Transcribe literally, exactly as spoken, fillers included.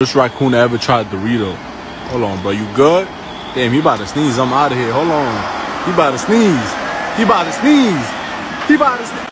This raccoon ever tried Dorito. Hold on, bro. You good? Damn, he about to sneeze. I'm out of here. Hold on. He about to sneeze. He about to sneeze. He about to sneeze.